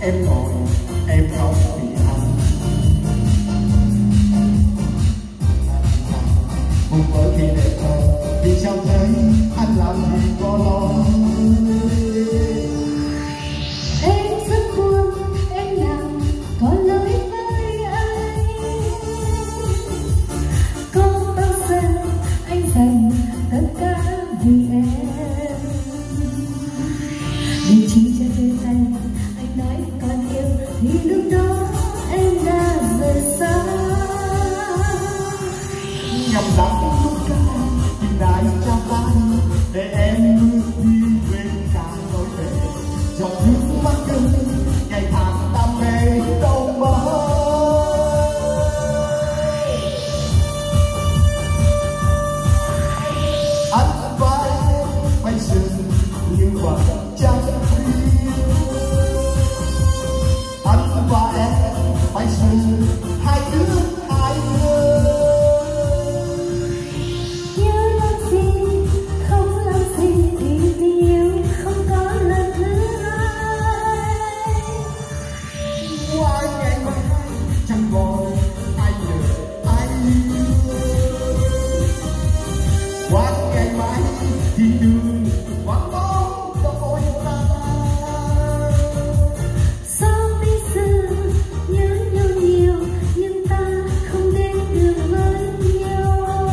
em ngồi em khóc vì anh. Buồn vỡ khi đẹp thơ vì sao thế anh làm gì có lỗi. Em rất buồn em làm có lỗi với anh. Có bao giờ anh dành tất cả vì em. Vì chỉ cho đôi tay anh nói còn yêu thì lúc đó em đã rời xa. Nhầm đắng lúc ca tìm lại cho tay để em bước đi quên cả nỗi về. Giọt nước mắt rơi ngày tháng đam mê đâu mơ. Anh và em phải dừng như vật chẳng riêng. Anh và em phải dừng hai đứa hai người. Nhớ làm gì không làm gì vì tình yêu không có lần thứ hai. Qua ngày mai chẳng còn ai nhớ ai yêu. Qua ngày mai thì đường vắng bóng đôi ta. Sao bây giờ nhớ nhau nhiều nhưng ta không đến được với nhau.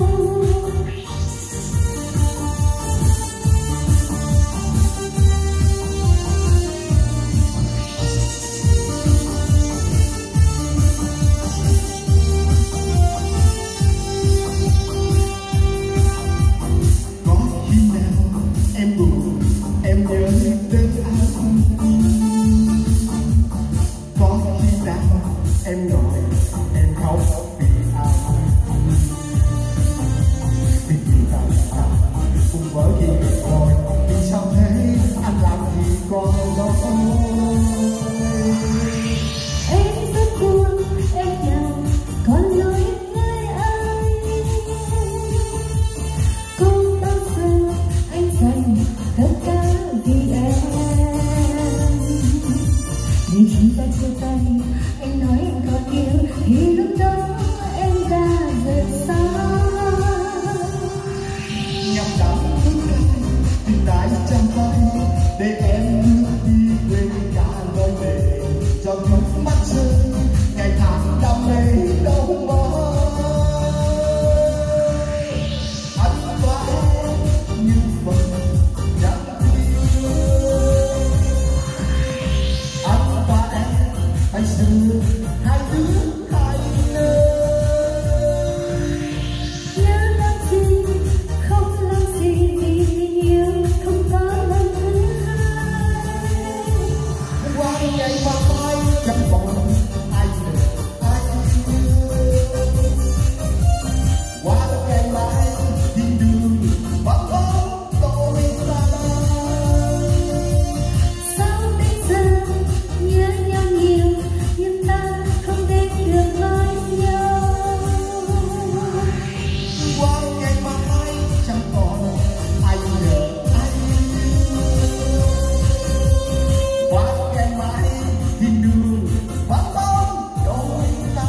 Có khi nào em buồn em nhớ đến anh. Có khi nào em ngồi em khóc vì anh. Vì ta là cùng với khi đẹp thôi vì sao thế anh làm gì có lỗi. Em rất buồn em làm có lỗi với anh. Không bao giờ anh dành tất cả vì em. Vì khi ta chia tay anh nói em còn yêu thì lúc đó em đã rời xa. Nhắm đắm thức đây tìm lại trong tay để em bước đi quên cả nỗi về. Cho nước mắt rơi ngày tháng đam mê đâu mơ. Anh và em như vật chẳng yêu. Anh và em phải giữ hai đứa hai nơi. Nhớ làm gì không làm gì vì tình yêu không có lần thứ hai. Qua ngày mai chẳng còn ai nhớ ai yêu. Qua ngày mai thì đường vắng bóng đôi ta. Sao bây giờ nhớ nhau nhiều nhưng ta không đến được với nhau. Qua ngày mai chẳng còn ai nhớ ai yêu. Qua ngày mai thì đường vắng bóng đôi ta.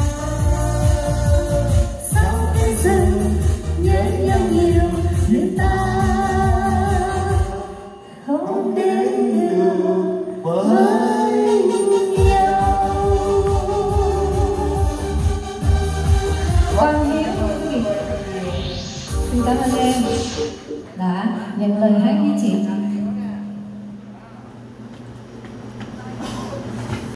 Sao bây giờ nhớ nhau nhiều nhưng ta không đến được với nhau. Quang Hiếu xin cảm ơn em đã nhận lời hát với chị.